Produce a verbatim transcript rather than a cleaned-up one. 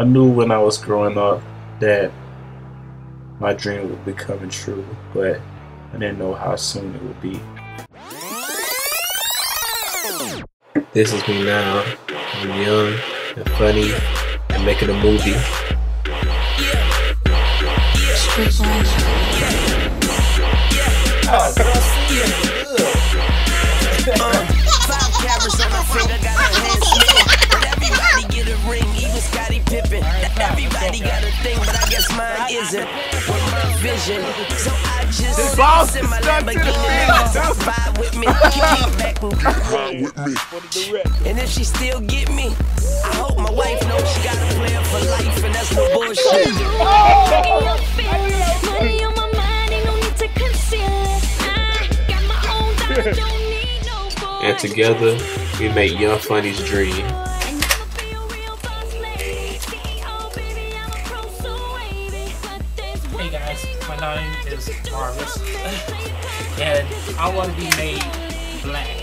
I knew when I was growing up that my dream would be coming true, but I didn't know how soon it would be. This is me now. I'm young and funny and making a movie. Oh, girl, see you. Uh, five cameras on my finger, got a hand spinning. But everybody get a ring, even Scottie Pippen. Everybody got a thing, but I guess mine isn't. With my vision, so I just sit in my Lamborghini and vibe with me. Keep back and ride with me. And if she still get me, I hope my wife knows she got a plan for life, and that's no bullshit. Money on my mind, ain't no need to conceal it. I got my own dollar, don't need no boy. And together, we make Young Funny's dream. Hey guys, my name is Marvis, and I want to be made black.